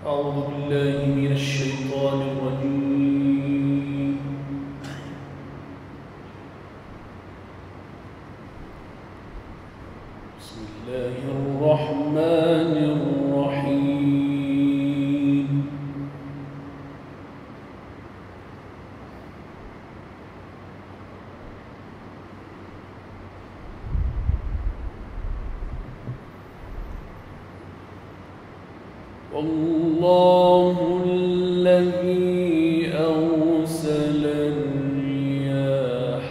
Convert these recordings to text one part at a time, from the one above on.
أعوذ بالله من الشيطان الرجيم. بسم الله الرحمن الرحيم. والله الذي أرسل الرياح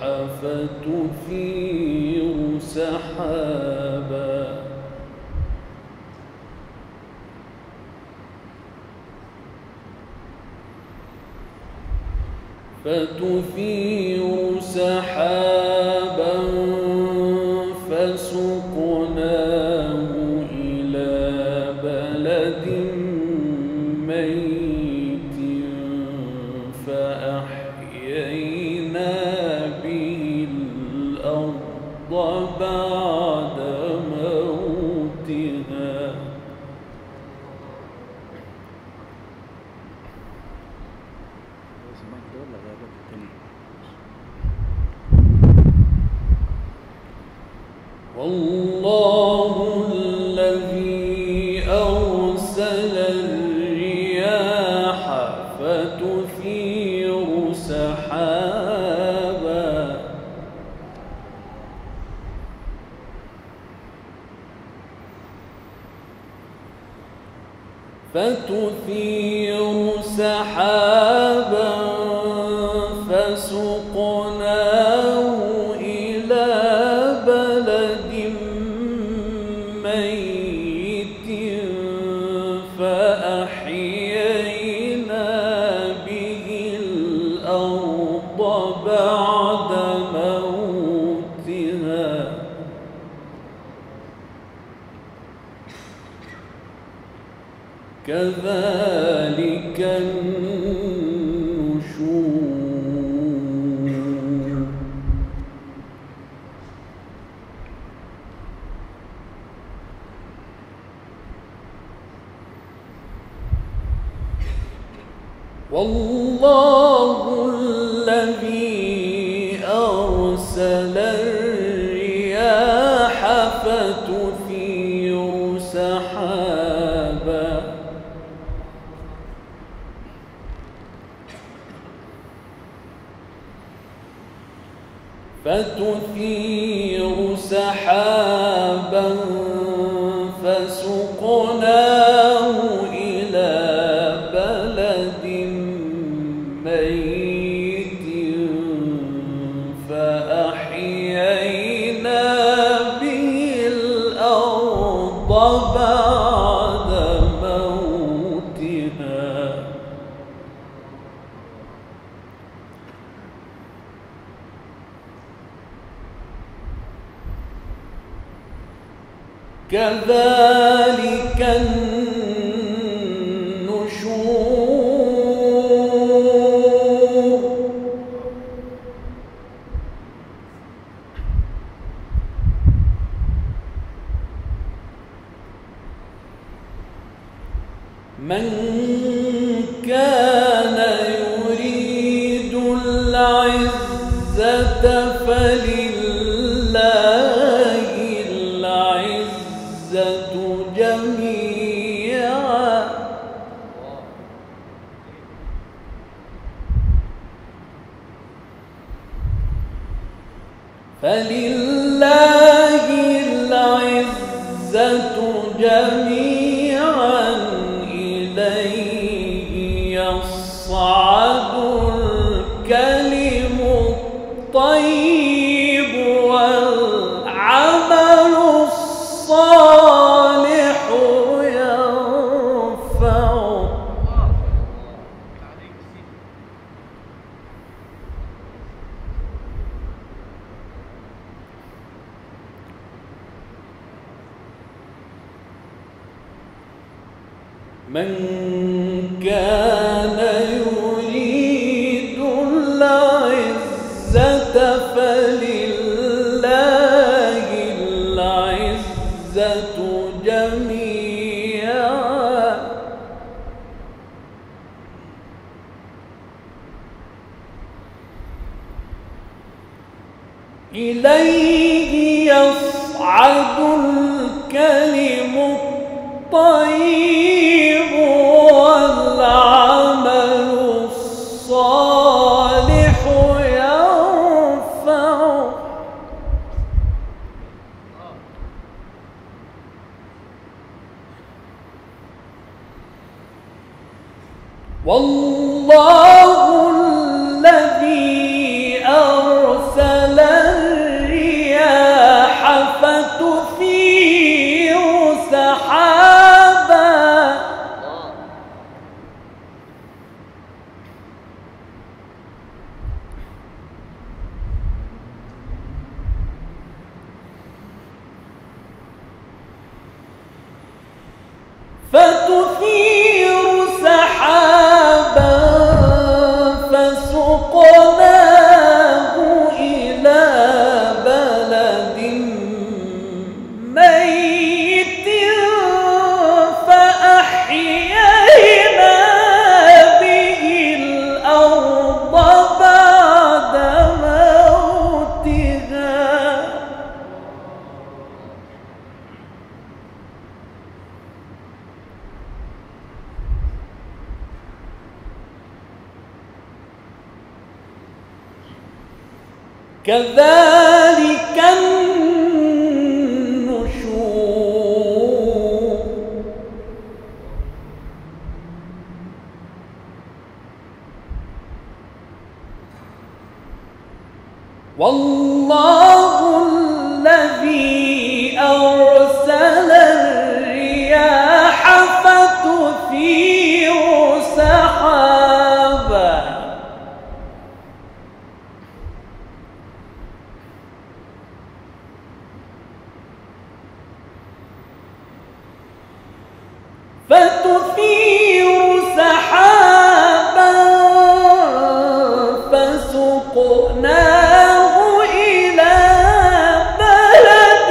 فتثير سحابا فسقناه إلى بلد ميت فأحيينا به الأرض بعد موتها. والله الذي أرسل الرياح فتثير سحابا فسقناه إلى بلد ميت فأحيينا به الأرض بعد موتها. كذلك النشور. والله الذي أرسل الرياح فتثير سحابا فسقناه إلى بلد ميت فأحيينا به الأرض بعد موتها. كذلك النشور. من كان يريد العزة فلله العزة جميعا. فلله العزة جميعا إليه يصعد الكلم الطيب والعمل الصالح يرفعه. من كان يريد العزة فلله العزة جميعا إليه يصعد الكلم الطيب والعمل الصالح يرفعه. والله الذي أرسل الرياح فتثير سحابا فسقناه إلى بلد ميت فأحيينا به الأرض بعد موتها. كذلك النشور. والله الذي أرسل الرياح فتثير سحابا فسقناه إلى بلد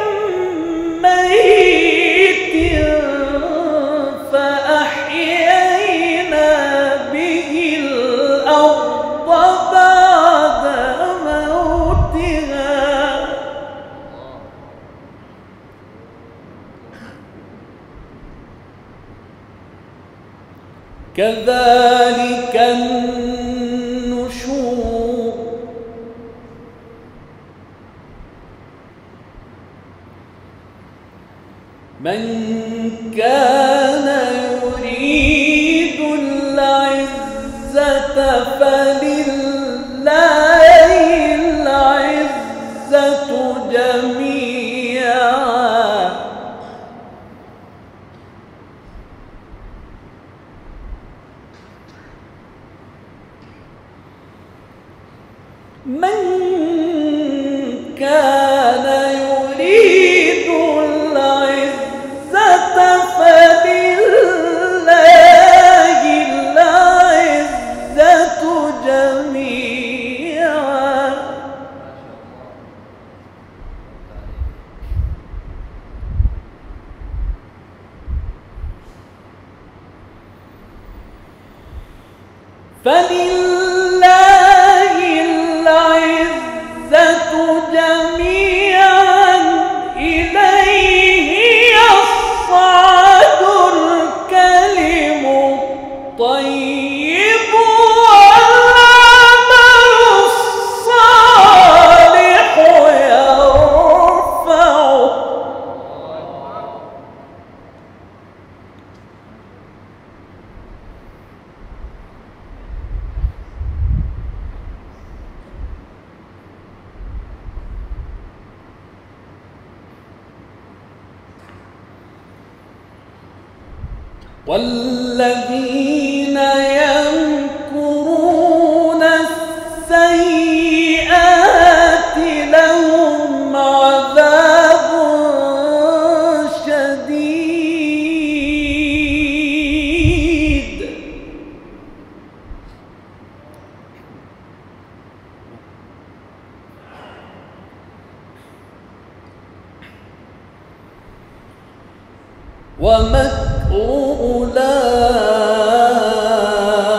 ميت فأحيينا به الأرض بعد موتها. كذلك النشور. من كان يريد العزة فلله العزة جميعا. من كان يريد العزة فلله العزة جميعا. فلله العزة جميعا إليه يصعد الكلم الطيب والعمل الصالح يرفعه. والذين يمكرون السيئات لهم عذاب شديد. ومكر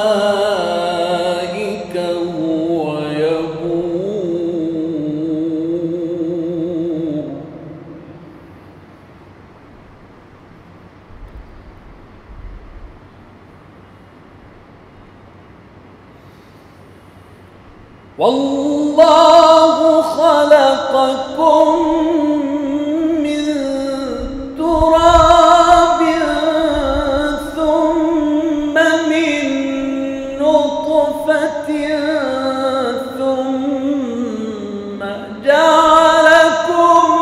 أولئك هو يبور. والله خلقكم من تراب ثم من نطفة ثم جعلكم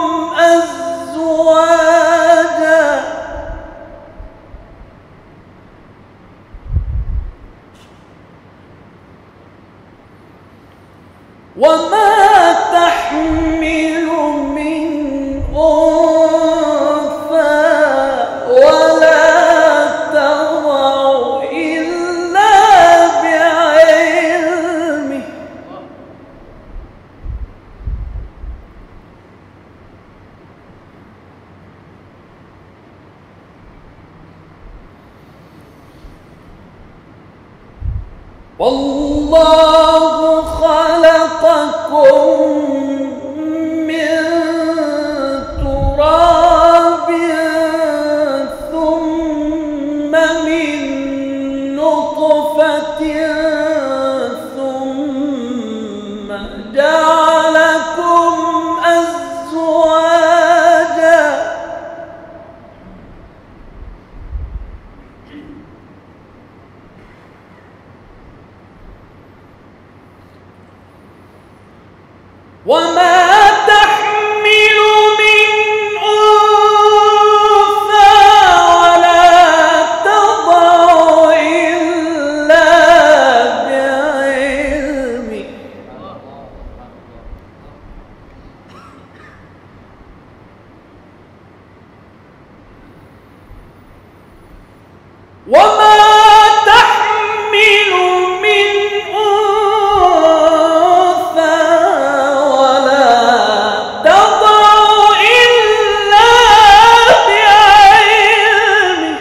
أزواجا وما تحمل من أنثى ولا تضع إلا بعلمه والله خلقكم من تراب ثم من نطفة ثم جعلكم أزواجا وما تحمل من أنثى ولا تضع إلا بعلمه وما تحمل من أنثى ولا تضع إلا بعلمه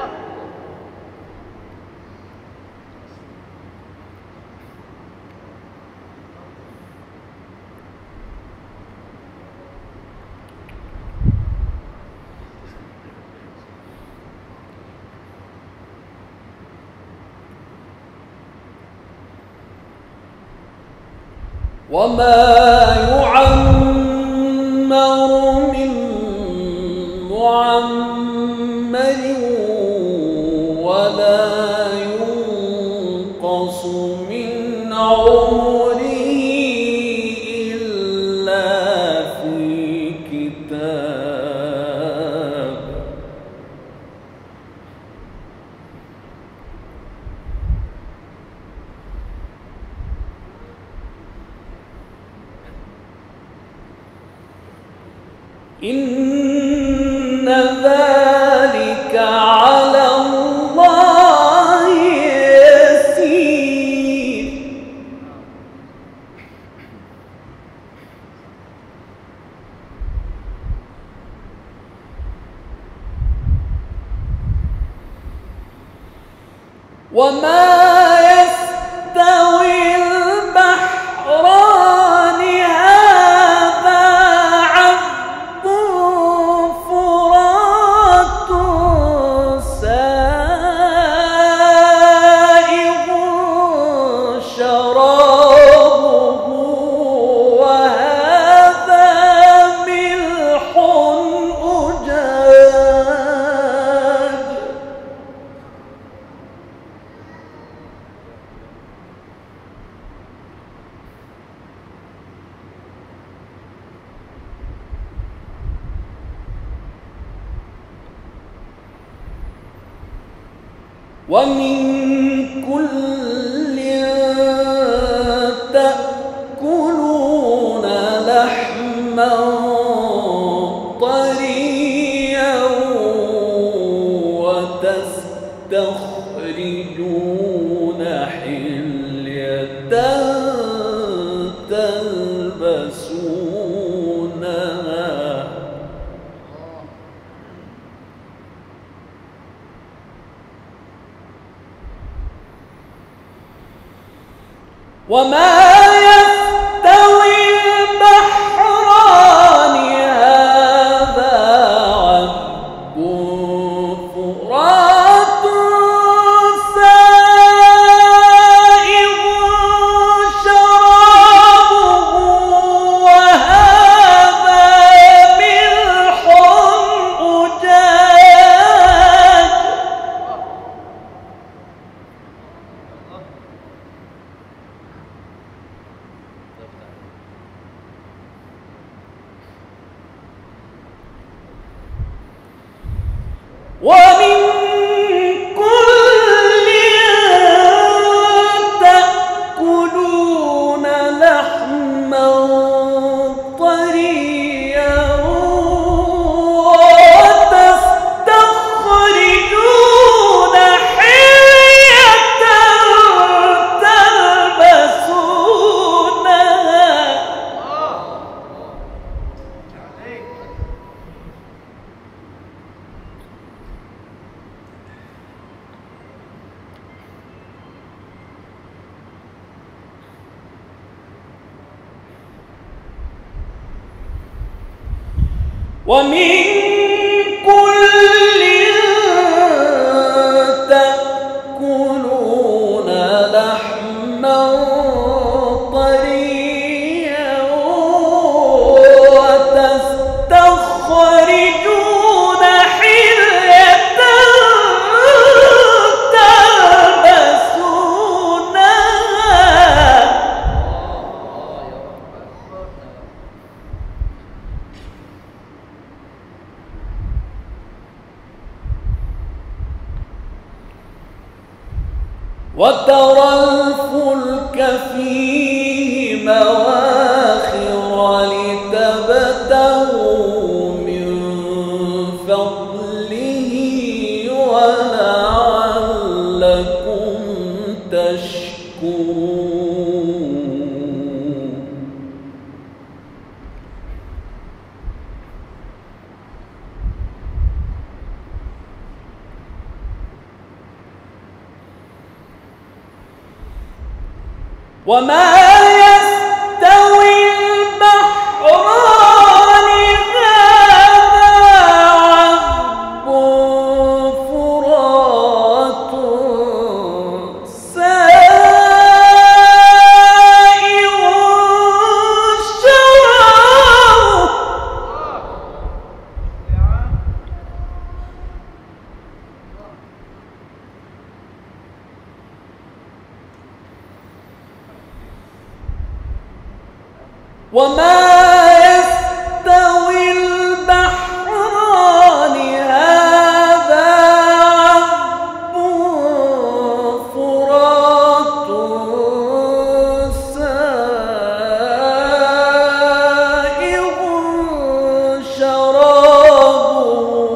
وما يعمر من معمر ولا ينقص من عمره إلا في كتاب إن ذلك على الله يسير وما يستوي البحران هذا عذب فرات سائغ شرابه وهذا ملح أجاج ومن كل تأكلون لحما طريا وتستخرجون حلية تلبسونها وما يستوي البحران هذا عذب فرات سائغ شرابه ومن كل تأكلون لحما طريا وتستخرجون حلية تلبسونها وترى الفلك فيه مواخر لتبتغوا من فضله ولعلكم تشكرون وما يستوي البحران هذا عذب فرات سائغ شرابه وما يستوي البحران هذا عذب فرات سائغ شرابه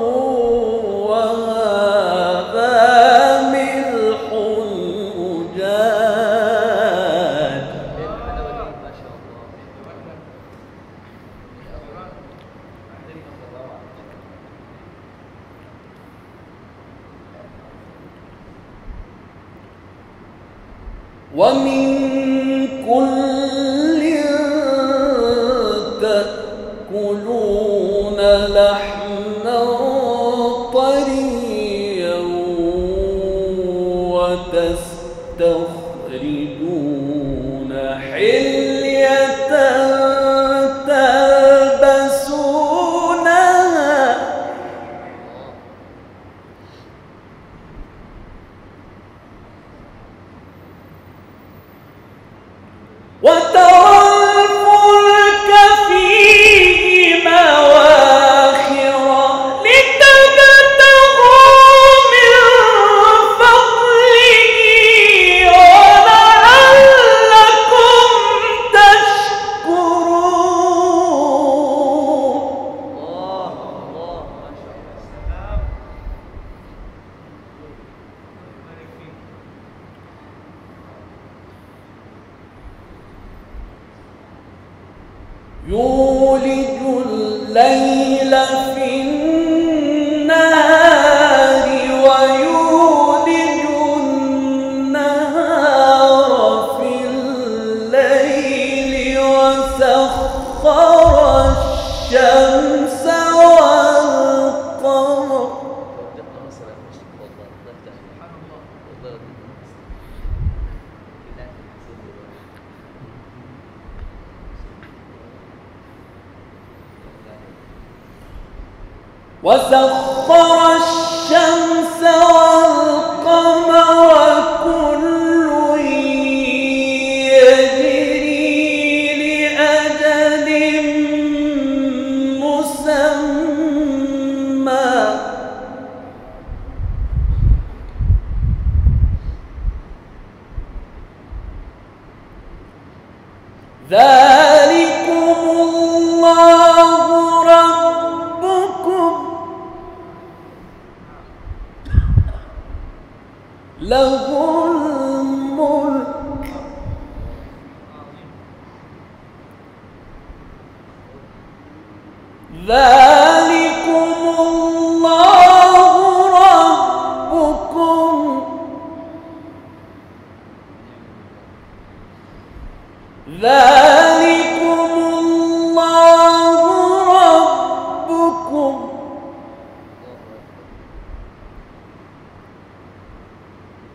وهذا ملح أجاج ومن كل تأكلون لحما طريا وتستخرجون حلية تلبسونها وترى الفلك فيه مواخر لتبتغوا من فضله ولعلكم تشكرون يولج الليل في النهار ويولج النهار في الليل وسخر الشمس والقمر وسخر الشمس والقمر كل يجري لأجل مسمى ذلكم الله ربكم له الملك ذلكم الله ربكم ذلكم الله ربكم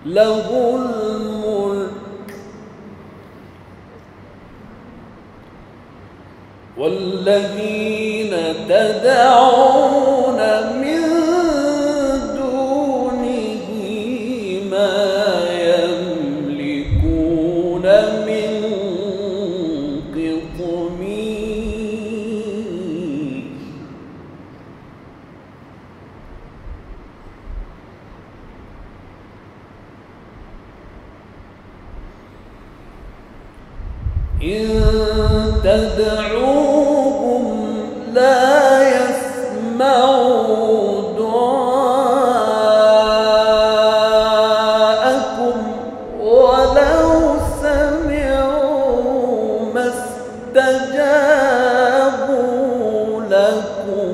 له الملك والذين تدعون من دونه ما يملكون من قطمير إن تدعوهم لا يسمعوا دعاءكم ولو سمعوا ما استجابوا لكم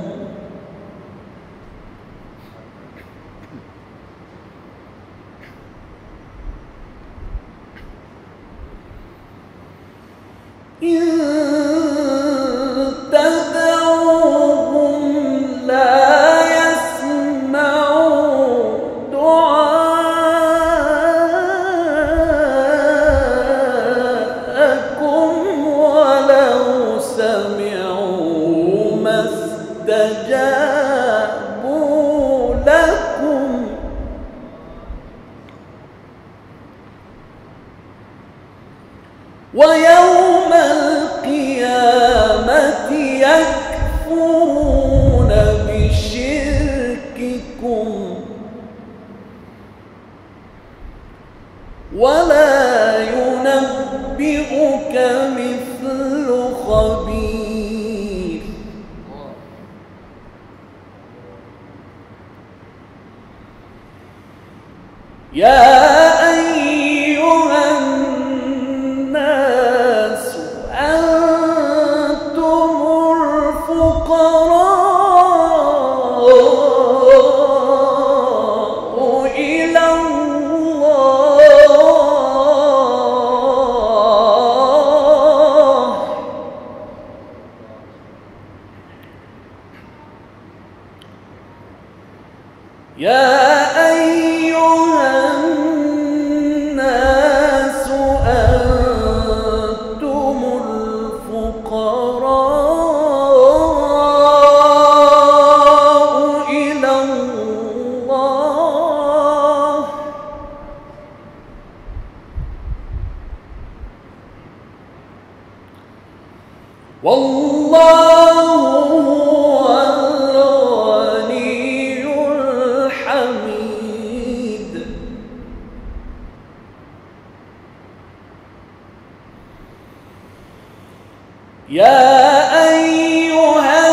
إن تدعوهم لا يسمعوا دعاءكم ولو سمعوا ما استجابوا لكم ويوم القيامة يكفرون بشرككم ولا ينبئك مثل خبير يا أيها الناس أنتم الفقراء إلى الله يا أيها الناس أنتم الفقراء إلى الله والله هو الغني الحميد يا أيها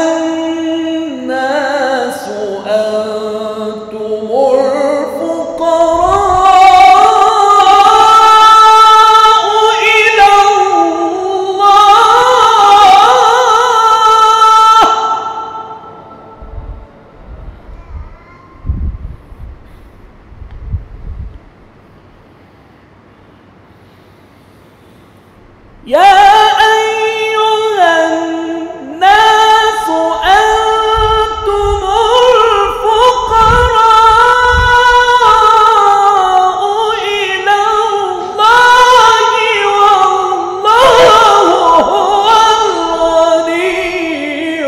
الناس أنتم الفقراء إلى الله يا أيها الناس أنتم الفقراء إلى الله والله هو الغني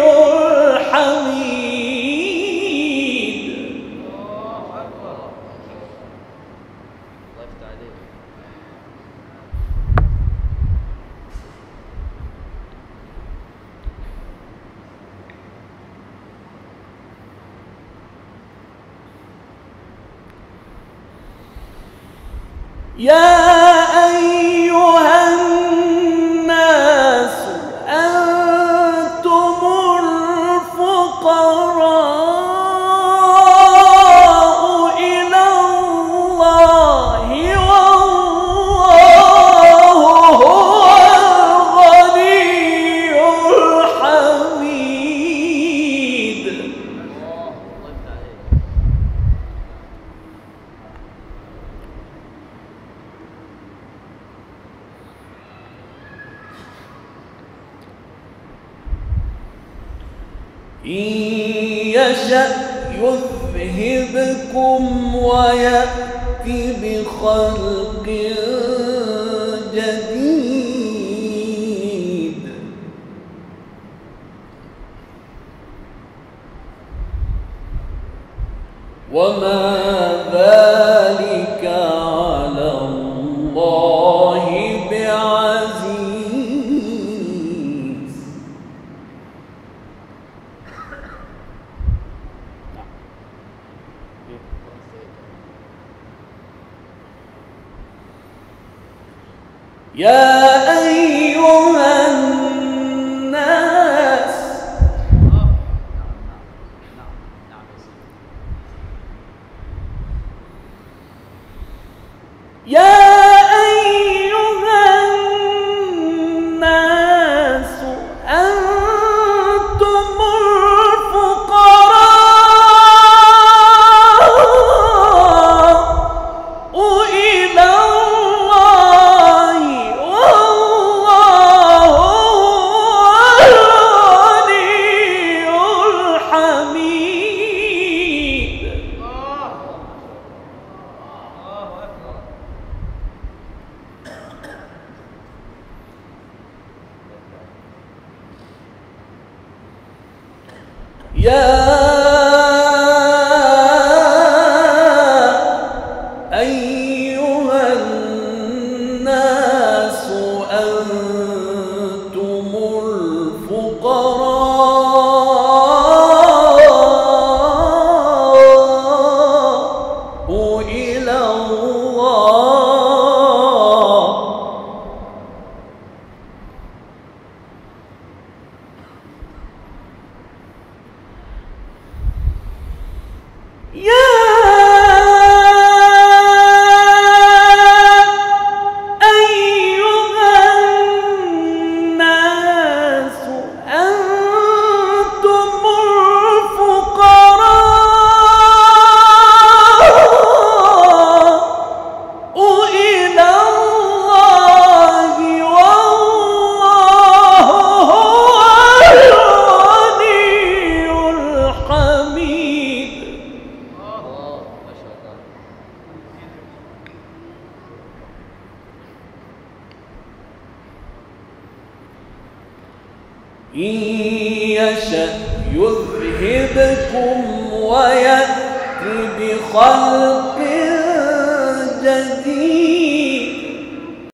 الحميد يا أيها الناس أنتم الفقراء إلى الله والله هو الغني الحميد إن يشأ يذهبكم ويأتي يأتي بخلق جديد وما ذلك على الله بعزيز. يا أيها الناس أنتم الفقراء إلى الله والله الغني الحميد. يا أيها الناس أنتم الفقراء إلى الله يا أيها الناس أنتم الفقراء إلى الله والله هو الغني الحميد. إن يشأ يذهبكم ويأتي بخلق